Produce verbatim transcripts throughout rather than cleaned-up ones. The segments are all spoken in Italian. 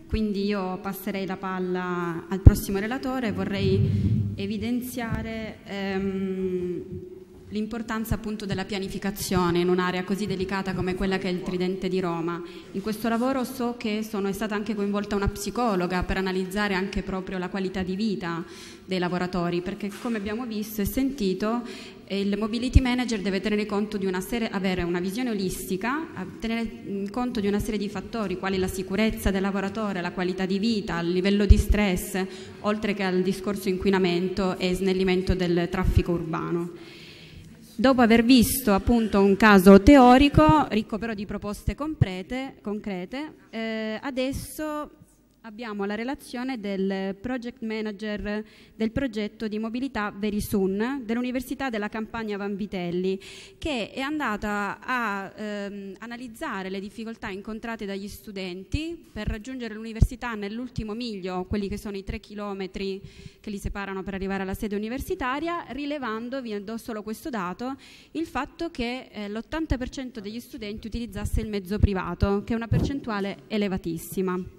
quindi io passerei la palla al prossimo relatore. Vorrei evidenziare ehm, l'importanza appunto della pianificazione in un'area così delicata come quella che è il Tridente di Roma. In questo lavoro so che sono, è stata anche coinvolta una psicologa per analizzare anche proprio la qualità di vita dei lavoratori, perché come abbiamo visto e sentito il mobility manager deve tenere conto di una serie, avere una visione olistica, tenere conto di una serie di fattori quali la sicurezza del lavoratore, la qualità di vita, il livello di stress, oltre che al discorso inquinamento e snellimento del traffico urbano. Dopo aver visto appunto un caso teorico, ricco però di proposte concrete, concrete eh, adesso abbiamo la relazione del project manager del progetto di mobilità Verisun dell'Università della Campania Vanvitelli, che è andata a ehm, analizzare le difficoltà incontrate dagli studenti per raggiungere l'università nell'ultimo miglio, quelli che sono i tre chilometri che li separano per arrivare alla sede universitaria, rilevando, vi do solo questo dato, il fatto che eh, l'ottanta per cento degli studenti utilizzasse il mezzo privato, che è una percentuale elevatissima.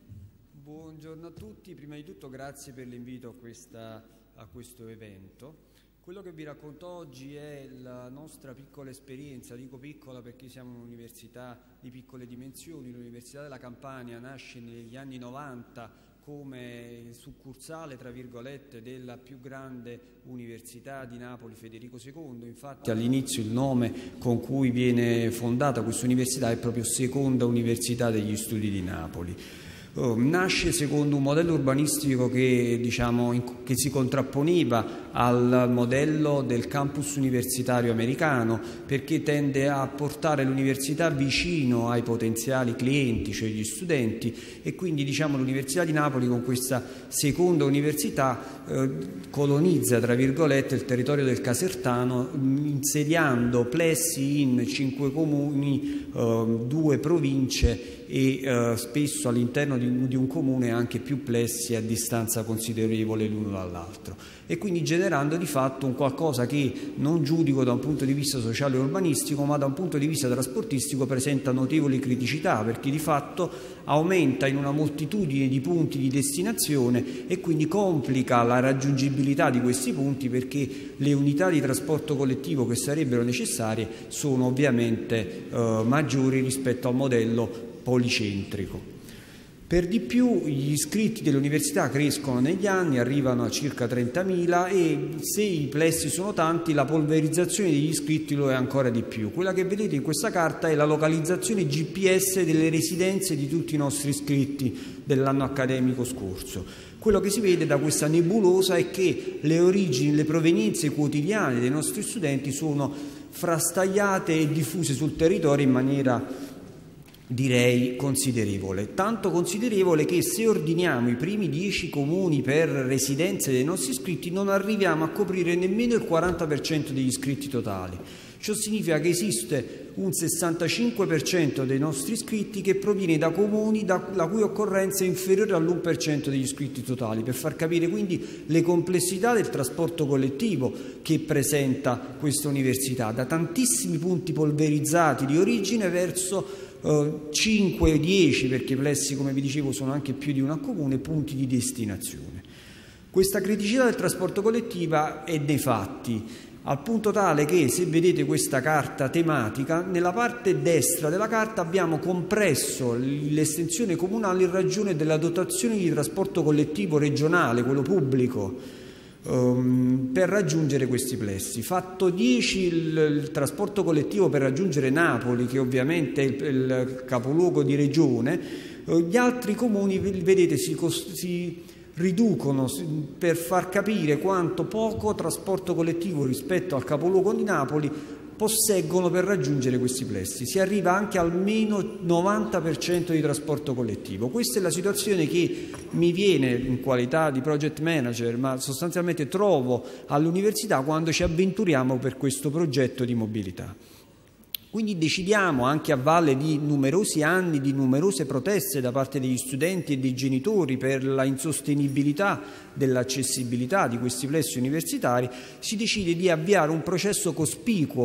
Buongiorno a tutti, prima di tutto grazie per l'invito a, questa, a questo evento. Quello che vi racconto oggi è la nostra piccola esperienza, dico piccola perché siamo un'università di piccole dimensioni. L'Università della Campania nasce negli anni novanta come succursale, tra virgolette, della più grande università di Napoli, Federico secondo. Infatti all'inizio il nome con cui viene fondata questa università è proprio Seconda Università degli Studi di Napoli. Oh, nasce secondo un modello urbanistico che, diciamo, in, che si contrapponeva al modello del campus universitario americano, perché tende a portare l'università vicino ai potenziali clienti, cioè gli studenti, e quindi diciamo, l'Università di Napoli con questa seconda università eh, colonizza, tra virgolette, il territorio del Casertano, insediando plessi in cinque comuni, eh, due province e eh, spesso all'interno di, di un comune anche più plessi a distanza considerevole l'uno dall'altro, e quindi generando di fatto un qualcosa che non giudico da un punto di vista sociale e urbanistico, ma da un punto di vista trasportistico presenta notevoli criticità, perché di fatto aumenta in una moltitudine di punti di destinazione e quindi complica la raggiungibilità di questi punti, perché le unità di trasporto collettivo che sarebbero necessarie sono ovviamente eh, maggiori rispetto al modello policentrico. Per di più gli iscritti dell'università crescono negli anni, arrivano a circa trentamila, e se i plessi sono tanti la polverizzazione degli iscritti lo è ancora di più. Quella che vedete in questa carta è la localizzazione G P S delle residenze di tutti i nostri iscritti dell'anno accademico scorso. Quello che si vede da questa nebulosa è che le origini, le provenienze quotidiane dei nostri studenti sono frastagliate e diffuse sul territorio in maniera, direi, considerevole, tanto considerevole che se ordiniamo i primi dieci comuni per residenze dei nostri iscritti non arriviamo a coprire nemmeno il quaranta per cento degli iscritti totali. Ciò significa che esiste un sessantacinque per cento dei nostri iscritti che proviene da comuni da, la cui occorrenza è inferiore all'uno per cento degli iscritti totali, per far capire quindi le complessità del trasporto collettivo che presenta questa università, da tantissimi punti polverizzati di origine verso cinque dieci, perché i plessi, come vi dicevo, sono anche più di una comune, punti di destinazione. Questa criticità del trasporto collettivo è nei fatti, al punto tale che, se vedete questa carta tematica, nella parte destra della carta abbiamo compresso l'estensione comunale in ragione della dotazione di trasporto collettivo regionale, quello pubblico, per raggiungere questi plessi. Fatto dieci il, il trasporto collettivo per raggiungere Napoli, che ovviamente è il, il capoluogo di regione, gli altri comuni, vedete, si, si riducono per far capire quanto poco trasporto collettivo rispetto al capoluogo di Napoli posseggono per raggiungere questi plessi. Si arriva anche al meno novanta per cento di trasporto collettivo. Questa è la situazione che mi viene in qualità di project manager, ma sostanzialmente trovo all'università quando ci avventuriamo per questo progetto di mobilità. Quindi decidiamo, anche a valle di numerosi anni, di numerose proteste da parte degli studenti e dei genitori per la insostenibilità dell'accessibilità di questi plessi universitari, si decide di avviare un processo cospicuo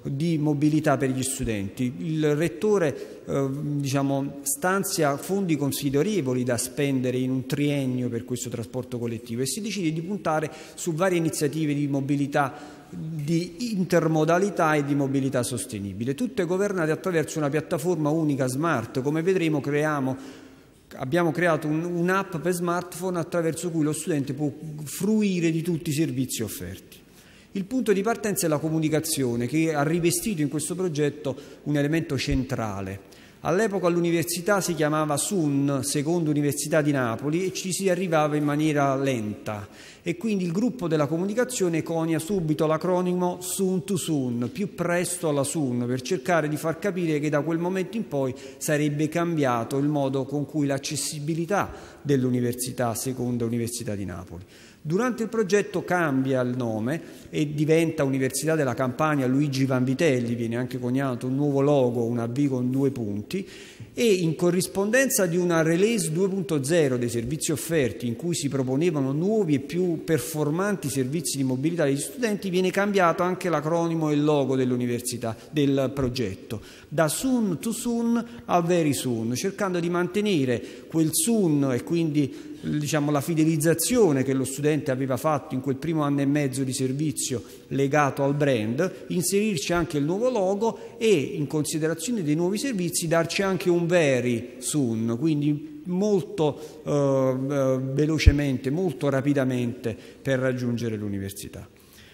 di mobilità per gli studenti. Il Rettore eh, diciamo, stanzia fondi considerevoli da spendere in un triennio per questo trasporto collettivo e si decide di puntare su varie iniziative di mobilità, di intermodalità e di mobilità sostenibile, tutte governate attraverso una piattaforma unica smart. Come vedremo creiamo, abbiamo creato un, un'app per smartphone attraverso cui lo studente può fruire di tutti i servizi offerti. Il punto di partenza è la comunicazione, che ha rivestito in questo progetto un elemento centrale. All'epoca l'università si chiamava S U N, Seconda Università di Napoli, e ci si arrivava in maniera lenta e quindi il gruppo della comunicazione conia subito l'acronimo Soon to Soon, più presto alla S U N, per cercare di far capire che da quel momento in poi sarebbe cambiato il modo con cui l'accessibilità dell'università Seconda Università di Napoli. Durante il progetto cambia il nome e diventa Università della Campania Luigi Vanvitelli, viene anche coniato un nuovo logo, una V con due punti, e in corrispondenza di una release due punto zero dei servizi offerti, in cui si proponevano nuovi e più performanti servizi di mobilità degli studenti, viene cambiato anche l'acronimo e il logo dell'università, del progetto, da Soon to Soon a Very Soon, cercando di mantenere quel Soon e quindi diciamo, la fidelizzazione che lo studente aveva fatto in quel primo anno e mezzo di servizio legato al brand, inserirci anche il nuovo logo e, in considerazione dei nuovi servizi, darci anche un very soon, quindi molto eh, velocemente, molto rapidamente per raggiungere l'università.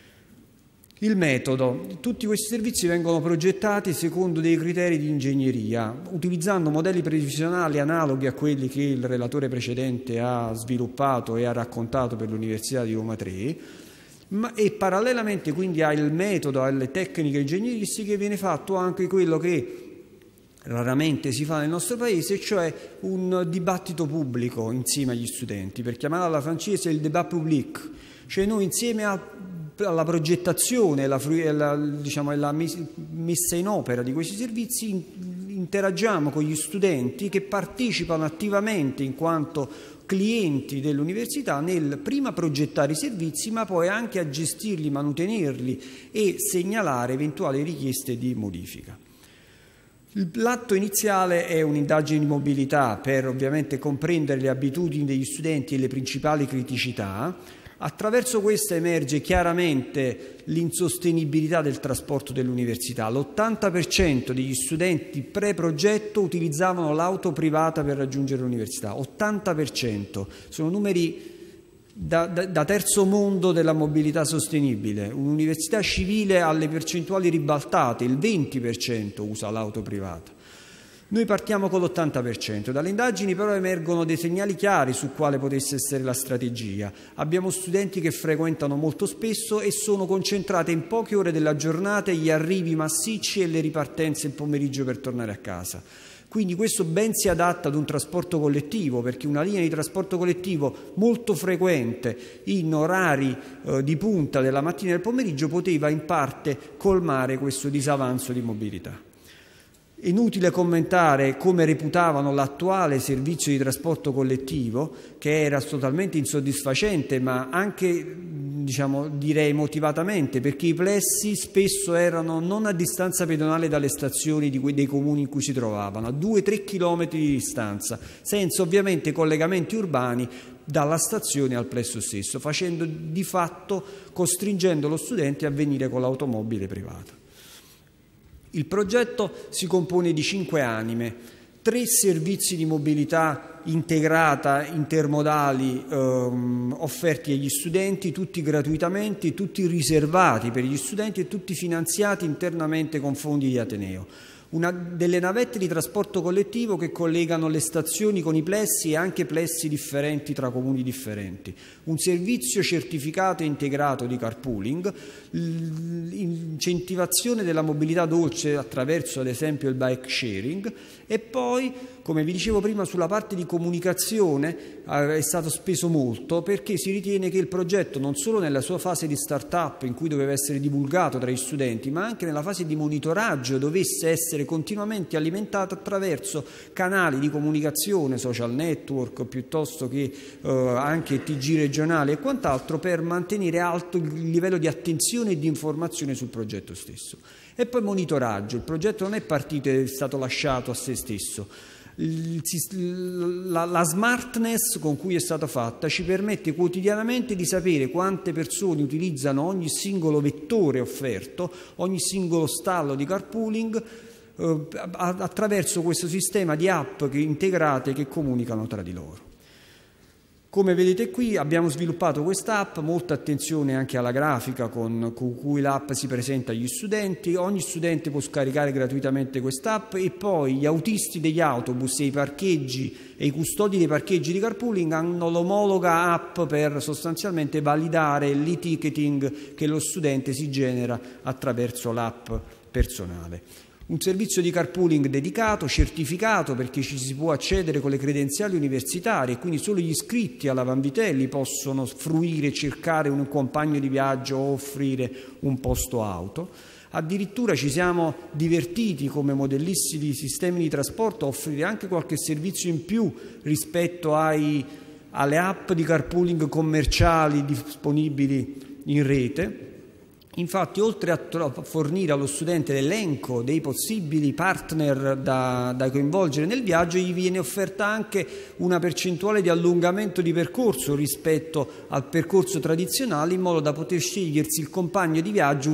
Il metodo. Tutti questi servizi vengono progettati secondo dei criteri di ingegneria, utilizzando modelli previsionali analoghi a quelli che il relatore precedente ha sviluppato e ha raccontato per l'Università di Roma tre, ma, e parallelamente quindi al metodo, alle tecniche ingegneristiche, viene fatto anche quello che raramente si fa nel nostro paese, cioè un dibattito pubblico insieme agli studenti, per chiamarla alla francese il débat public, cioè noi insieme a alla progettazione e la, la, diciamo, la messa in opera di questi servizi interagiamo con gli studenti che partecipano attivamente in quanto clienti dell'università nel prima progettare i servizi, ma poi anche a gestirli, manutenerli e segnalare eventuali richieste di modifica. L'atto iniziale è un'indagine di mobilità per ovviamente comprendere le abitudini degli studenti e le principali criticità. Attraverso questa emerge chiaramente l'insostenibilità del trasporto dell'università. L'ottanta per cento degli studenti pre-progetto utilizzavano l'auto privata per raggiungere l'università, ottanta per cento. Sono numeri da, da, da terzo mondo della mobilità sostenibile. Un'università civile ha le percentuali ribaltate, il venti per cento usa l'auto privata. Noi partiamo con l'ottanta per cento, dalle indagini però emergono dei segnali chiari su quale potesse essere la strategia. Abbiamo studenti che frequentano molto spesso e sono concentrate in poche ore della giornata gli arrivi massicci e le ripartenze il pomeriggio per tornare a casa. Quindi questo ben si adatta ad un trasporto collettivo, perché una linea di trasporto collettivo molto frequente in orari eh, di punta della mattina e del pomeriggio poteva in parte colmare questo disavanzo di mobilità. Inutile commentare come reputavano l'attuale servizio di trasporto collettivo, che era totalmente insoddisfacente, ma anche, diciamo, direi motivatamente, perché i plessi spesso erano non a distanza pedonale dalle stazioni di quei, dei comuni in cui si trovavano, a due tre chilometri di distanza, senza ovviamente collegamenti urbani dalla stazione al plesso stesso, facendo di fatto, costringendo lo studente a venire con l'automobile privata. Il progetto si compone di cinque anime, tre servizi di mobilità integrata, intermodali, ehm, offerti agli studenti, tutti gratuitamente, tutti riservati per gli studenti e tutti finanziati internamente con fondi di Ateneo. Una delle navette di trasporto collettivo che collegano le stazioni con i plessi e anche plessi differenti tra comuni differenti, un servizio certificato e integrato di carpooling, l'incentivazione della mobilità dolce attraverso ad esempio il bike sharing e poi Come vi dicevo prima, sulla parte di comunicazione eh, è stato speso molto, perché si ritiene che il progetto, non solo nella sua fase di start-up in cui doveva essere divulgato tra gli studenti, ma anche nella fase di monitoraggio dovesse essere continuamente alimentato attraverso canali di comunicazione, social network, piuttosto che eh, anche T G regionale e quant'altro, per mantenere alto il livello di attenzione e di informazione sul progetto stesso. E poi monitoraggio. Il progetto non è partito e è stato lasciato a se stesso. La, la smartness con cui è stata fatta ci permette quotidianamente di sapere quante persone utilizzano ogni singolo vettore offerto, ogni singolo stallo di carpooling, eh, attraverso questo sistema di app che, integrate che comunicano tra di loro. Come vedete qui abbiamo sviluppato questa app, molta attenzione anche alla grafica con, con cui l'app si presenta agli studenti. Ogni studente può scaricare gratuitamente quest'app e poi gli autisti degli autobus e i parcheggi e i custodi dei parcheggi di carpooling hanno l'omologa app per sostanzialmente validare l'e-ticketing che lo studente si genera attraverso l'app personale. Un servizio di carpooling dedicato, certificato, perché ci si può accedere con le credenziali universitarie, quindi solo gli iscritti alla Vanvitelli possono fruire e cercare un compagno di viaggio o offrire un posto auto. Addirittura ci siamo divertiti come modellisti di sistemi di trasporto a offrire anche qualche servizio in più rispetto ai, alle app di carpooling commerciali disponibili in rete. Infatti, oltre a fornire allo studente l'elenco dei possibili partner da, da coinvolgere nel viaggio, gli viene offerta anche una percentuale di allungamento di percorso rispetto al percorso tradizionale, in modo da poter scegliersi il compagno di viaggio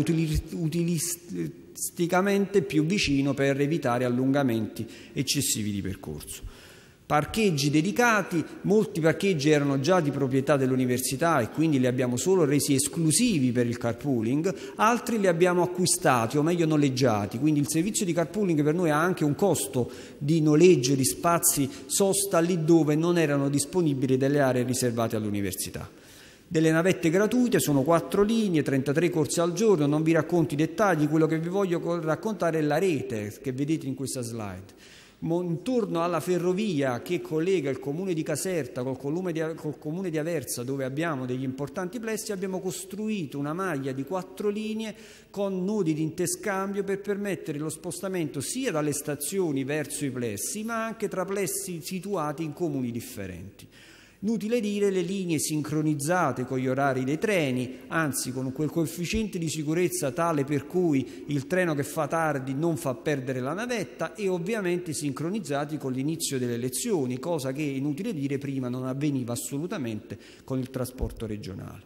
utilisticamente più vicino per evitare allungamenti eccessivi di percorso. Parcheggi dedicati, molti parcheggi erano già di proprietà dell'università e quindi li abbiamo solo resi esclusivi per il carpooling, altri li abbiamo acquistati o meglio noleggiati, quindi il servizio di carpooling per noi ha anche un costo di noleggio di spazi sosta lì dove non erano disponibili delle aree riservate all'università. Delle navette gratuite, sono quattro linee, trentatré corse al giorno, non vi racconto i dettagli, quello che vi voglio raccontare è la rete che vedete in questa slide. Intorno alla ferrovia che collega il comune di Caserta col comune di, col comune di Aversa, dove abbiamo degli importanti plessi, abbiamo costruito una maglia di quattro linee con nodi di interscambio per permettere lo spostamento sia dalle stazioni verso i plessi, ma anche tra plessi situati in comuni differenti. Inutile dire, le linee sincronizzate con gli orari dei treni, anzi con quel coefficiente di sicurezza tale per cui il treno che fa tardi non fa perdere la navetta, e ovviamente sincronizzati con l'inizio delle lezioni, cosa che, inutile dire, prima non avveniva assolutamente con il trasporto regionale.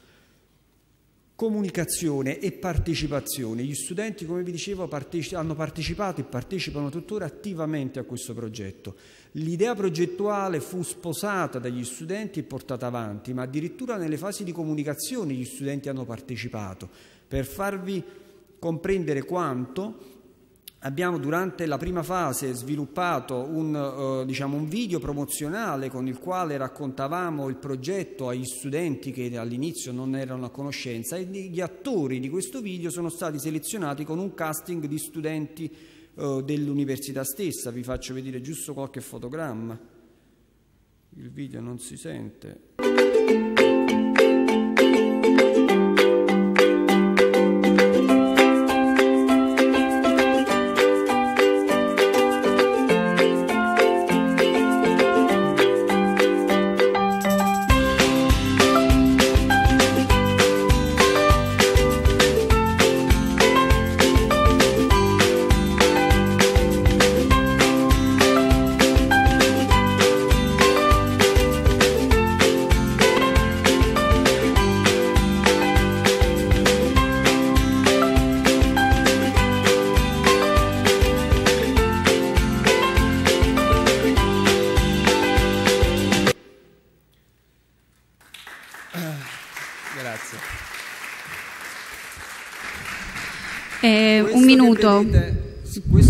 Comunicazione e partecipazione. Gli studenti, come vi dicevo, parteci- hanno partecipato e partecipano tuttora attivamente a questo progetto. L'idea progettuale fu sposata dagli studenti e portata avanti, ma addirittura nelle fasi di comunicazione gli studenti hanno partecipato. Per farvi comprendere quanto, abbiamo durante la prima fase sviluppato un, uh, diciamo un video promozionale con il quale raccontavamo il progetto agli studenti che all'inizio non erano a conoscenza, e gli attori di questo video sono stati selezionati con un casting di studenti uh, dell'università stessa. Vi faccio vedere giusto qualche fotogramma. Il video non si sente. Grazie. Eh, un minuto. Vedete, questo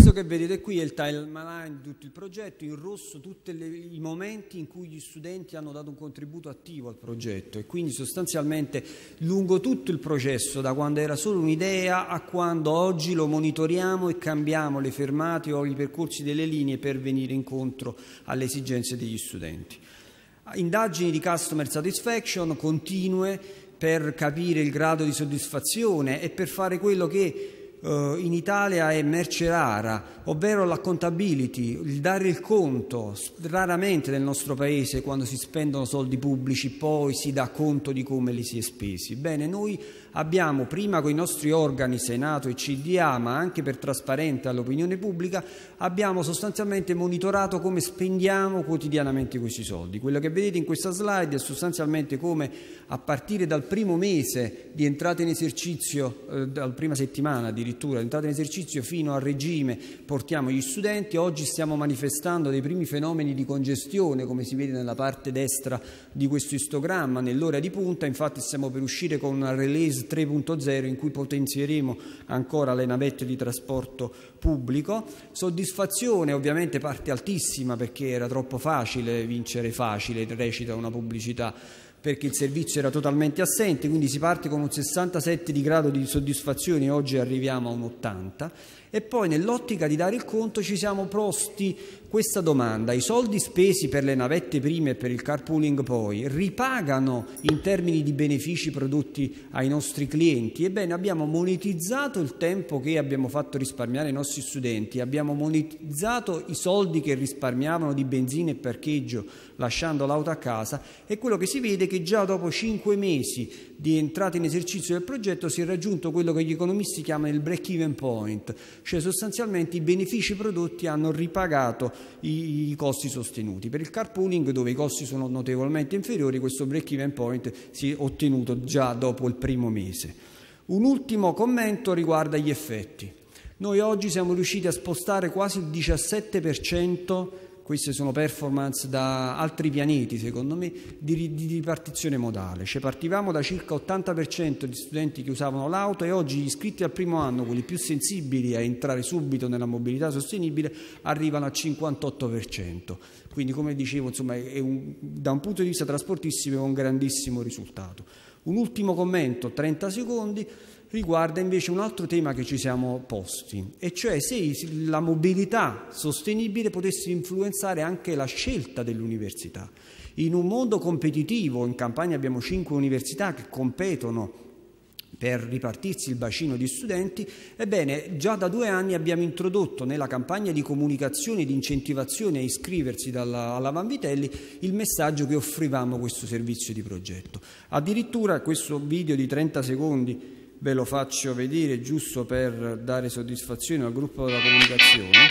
Questo che vedete qui è il timeline di tutto il progetto, in rosso tutti i momenti in cui gli studenti hanno dato un contributo attivo al progetto, e quindi sostanzialmente lungo tutto il processo, da quando era solo un'idea a quando oggi lo monitoriamo e cambiamo le fermate o i percorsi delle linee per venire incontro alle esigenze degli studenti. Indagini di customer satisfaction continue per capire il grado di soddisfazione e per fare quello che Uh, in Italia è merce rara, ovvero l'accountability, il dare il conto. Raramente nel nostro paese, quando si spendono soldi pubblici, poi si dà conto di come li si è spesi. Bene, noi abbiamo prima con i nostri organi, Senato e C D A, ma anche per trasparenza all'opinione pubblica, abbiamo sostanzialmente monitorato come spendiamo quotidianamente questi soldi. Quello che vedete in questa slide è sostanzialmente come a partire dal primo mese di entrata in esercizio, eh, dalla prima settimana di addirittura entrata in esercizio fino a regime portiamo gli studenti. Oggi stiamo manifestando dei primi fenomeni di congestione, come si vede nella parte destra di questo istogramma, nell'ora di punta. Infatti stiamo per uscire con una release tre punto zero in cui potenzieremo ancora le navette di trasporto pubblico. Soddisfazione, ovviamente parte altissima, perché era troppo facile vincere facile, recita una pubblicità, perché il servizio era totalmente assente, quindi si parte con un sessantasette di grado di soddisfazione e oggi arriviamo a un ottanta. E poi nell'ottica di dare il conto ci siamo posti questa domanda: i soldi spesi per le navette prime e per il carpooling poi ripagano in termini di benefici prodotti ai nostri clienti? Ebbene, abbiamo monetizzato il tempo che abbiamo fatto risparmiare ai nostri studenti, abbiamo monetizzato i soldi che risparmiavano di benzina e parcheggio lasciando l'auto a casa, e quello che si vede è che già dopo cinque mesi di entrata in esercizio del progetto si è raggiunto quello che gli economisti chiamano il break-even point, cioè sostanzialmente i benefici prodotti hanno ripagato i, i costi sostenuti. Per il carpooling, dove i costi sono notevolmente inferiori, questo break-even point si è ottenuto già dopo il primo mese. Un ultimo commento riguarda gli effetti. Noi oggi siamo riusciti a spostare quasi il diciassette per cento, queste sono performance da altri pianeti secondo me, di, di ripartizione modale. Cioè partivamo da circa ottanta per cento di studenti che usavano l'auto, e oggi gli iscritti al primo anno, quelli più sensibili a entrare subito nella mobilità sostenibile, arrivano al cinquantotto per cento. Quindi, come dicevo, insomma, è un, da un punto di vista trasportistico è un grandissimo risultato. Un ultimo commento, trenta secondi, riguarda invece un altro tema che ci siamo posti, e cioè se la mobilità sostenibile potesse influenzare anche la scelta dell'università. In un mondo competitivo, in Campania abbiamo cinque università che competono per ripartirsi il bacino di studenti. Ebbene, già da due anni abbiamo introdotto nella campagna di comunicazione e di incentivazione a iscriversi dalla, alla Vanvitelli il messaggio che offrivamo questo servizio di progetto. Addirittura questo video di trenta secondi ve lo faccio vedere giusto per dare soddisfazione al gruppo della comunicazione.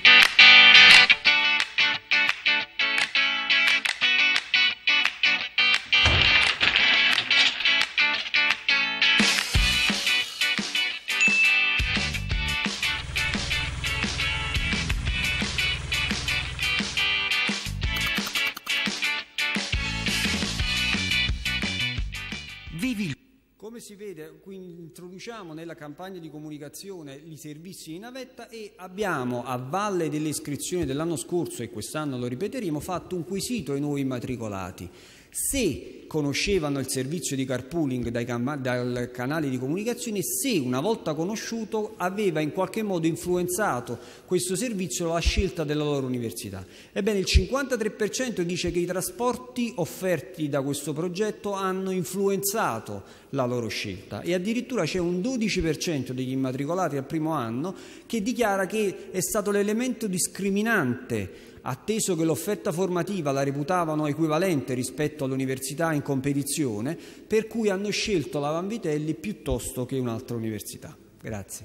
Come si vede, quindi introduciamo nella campagna di comunicazione i servizi di navetta, e abbiamo, a valle delle iscrizioni dell'anno scorso, e quest'anno lo ripeteremo, fatto un quesito ai nuovi immatricolati. Se conoscevano il servizio di carpooling dai, dal canale di comunicazione, se una volta conosciuto aveva in qualche modo influenzato questo servizio la scelta della loro università. Ebbene, il cinquantatré per cento dice che i trasporti offerti da questo progetto hanno influenzato la loro scelta, e addirittura c'è un dodici per cento degli immatricolati al primo anno che dichiara che è stato l'elemento discriminante, atteso che l'offerta formativa la reputavano equivalente rispetto all'università in competizione, per cui hanno scelto la Vanvitelli piuttosto che un'altra università. Grazie.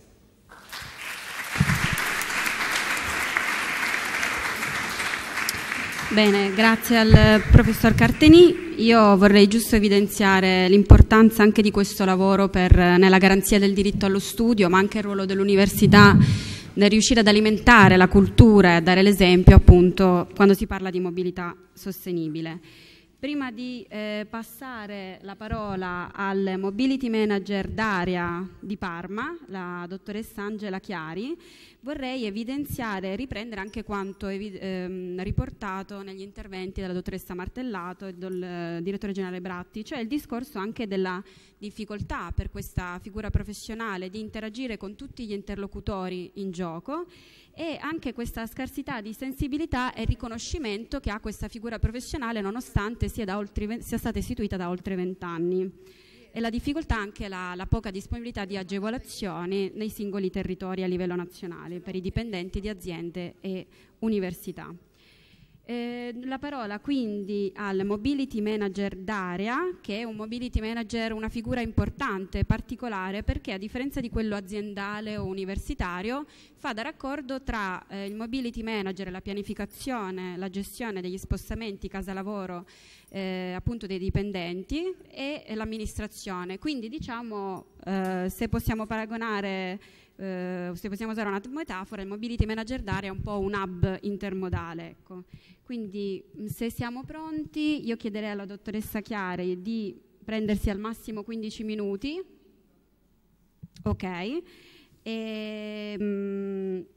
Bene, grazie al professor Carteni. Io vorrei giusto evidenziare l'importanza anche di questo lavoro per, nella garanzia del diritto allo studio, ma anche il ruolo dell'università nel riuscire ad alimentare la cultura e a dare l'esempio, appunto, quando si parla di mobilità sostenibile. Prima di eh, passare la parola al Mobility Manager d'area di Parma, la dottoressa Angela Chiari, vorrei evidenziare e riprendere anche quanto ehm, riportato negli interventi della dottoressa Martellato e del eh, direttore generale Bratti, cioè il discorso anche della difficoltà per questa figura professionale di interagire con tutti gli interlocutori in gioco, e anche questa scarsità di sensibilità e riconoscimento che ha questa figura professionale nonostante sia, da oltre, sia stata istituita da oltre vent'anni, e la difficoltà anche la, la poca disponibilità di agevolazioni nei singoli territori a livello nazionale per i dipendenti di aziende e università. Eh, la parola quindi al Mobility Manager d'area, che è un Mobility Manager, una figura importante, particolare, perché a differenza di quello aziendale o universitario fa da raccordo tra eh, il Mobility Manager, la pianificazione, la gestione degli spostamenti casa-lavoro eh, appunto dei dipendenti e, e l'amministrazione. Quindi diciamo, eh, se possiamo paragonare, eh, se possiamo usare una metafora, il Mobility Manager d'area è un po' un hub intermodale, ecco. Quindi se siamo pronti io chiederei alla dottoressa Chiari di prendersi al massimo quindici minuti. Ok. E, mh,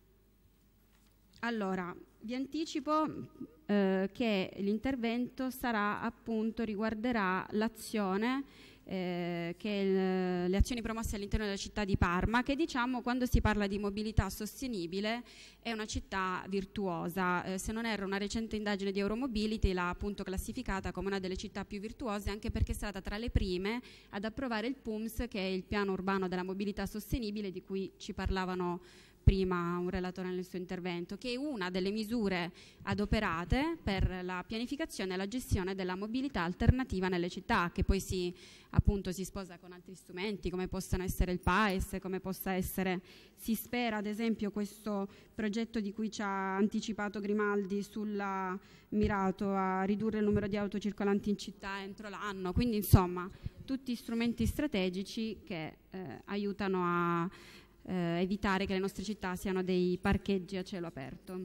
allora, vi anticipo eh, che l'intervento sarà appunto, riguarderà l'azione Eh, che il, le azioni promosse all'interno della città di Parma, che diciamo quando si parla di mobilità sostenibile è una città virtuosa. Eh, se non erro, una recente indagine di Euromobility l'ha appunto classificata come una delle città più virtuose, anche perché è stata tra le prime ad approvare il P U M S, che è il piano urbano della mobilità sostenibile di cui ci parlavano prima un relatore nel suo intervento, che è una delle misure adoperate per la pianificazione e la gestione della mobilità alternativa nelle città, che poi si, appunto, si sposa con altri strumenti come possano essere il P A E S, come possa essere, si spera ad esempio, questo progetto di cui ci ha anticipato Grimaldi sulla mirato a ridurre il numero di auto circolanti in città entro l'anno. Quindi insomma tutti strumenti strategici che eh, aiutano a Eh, evitare che le nostre città siano dei parcheggi a cielo aperto.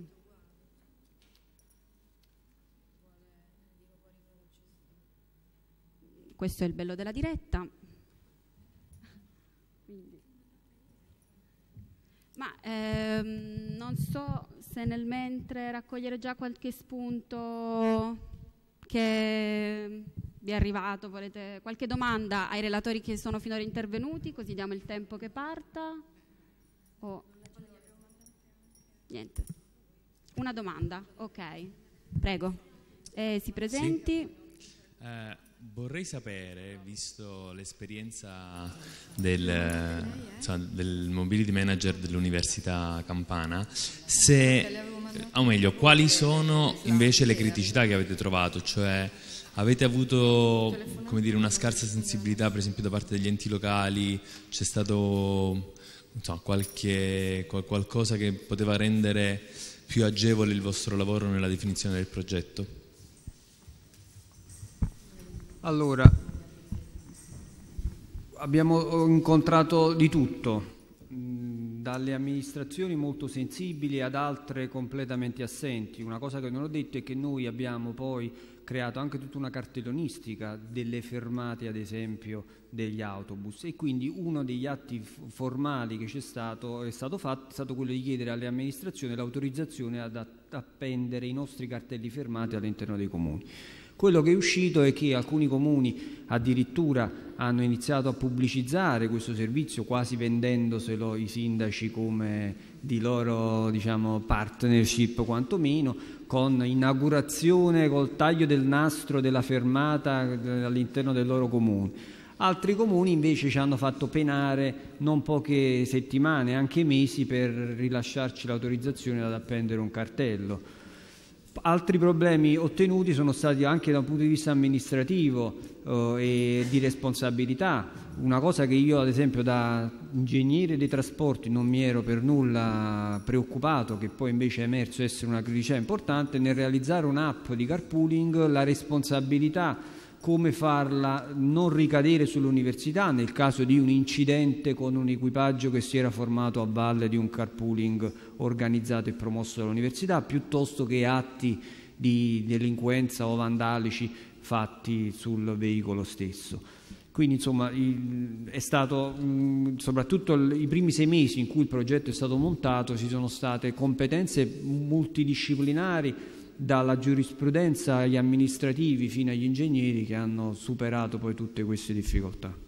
Questo è il bello della diretta. Quindi. Ma ehm, non so se nel mentre raccogliere già qualche spunto che vi è arrivato, volete qualche domanda ai relatori che sono finora intervenuti, così diamo il tempo che parta. Oh. Niente. Una domanda, ok. Prego. Eh, si presenti. Sì. Eh, vorrei sapere, visto l'esperienza del, insomma, del Mobility Manager dell'Università Campana, se, o meglio, quali sono invece le criticità che avete trovato, cioè avete avuto, come dire, una scarsa sensibilità per esempio da parte degli enti locali, c'è stato insomma, qualche, qualcosa che poteva rendere più agevole il vostro lavoro nella definizione del progetto? Allora, abbiamo incontrato di tutto, dalle amministrazioni molto sensibili ad altre completamente assenti. Una cosa che non ho detto è che noi abbiamo poi creato anche tutta una cartellonistica delle fermate, ad esempio, degli autobus, e quindi uno degli atti formali che c'è stato, è stato fatto, è stato quello di chiedere alle amministrazioni l'autorizzazione ad appendere i nostri cartelli fermati all'interno dei comuni. Quello che è uscito è che alcuni comuni addirittura hanno iniziato a pubblicizzare questo servizio, quasi vendendoselo i sindaci come di loro, diciamo, partnership quantomeno, con inaugurazione col taglio del nastro della fermata all'interno del loro comune. Altri comuni invece ci hanno fatto penare non poche settimane, anche mesi, per rilasciarci l'autorizzazione ad appendere un cartello. Altri problemi ottenuti sono stati anche da un punto di vista amministrativo eh, e di responsabilità. Una cosa che io, ad esempio, da ingegnere dei trasporti non mi ero per nulla preoccupato, che poi invece è emerso essere una criticità importante, nel realizzare un'app di carpooling, la responsabilità, come farla non ricadere sull'università nel caso di un incidente con un equipaggio che si era formato a valle di un carpooling organizzato e promosso dall'università, piuttosto che atti di delinquenza o vandalici fatti sul veicolo stesso. Quindi insomma è stato soprattutto i primi sei mesi in cui il progetto è stato montato, ci sono state competenze multidisciplinari dalla giurisprudenza agli amministrativi fino agli ingegneri che hanno superato poi tutte queste difficoltà.